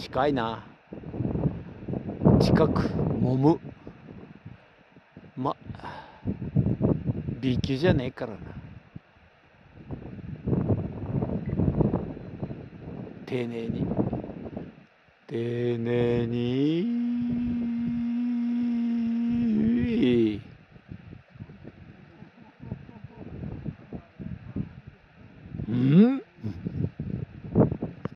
近いな。近く揉む。B 級じゃねえからな。丁寧に丁寧に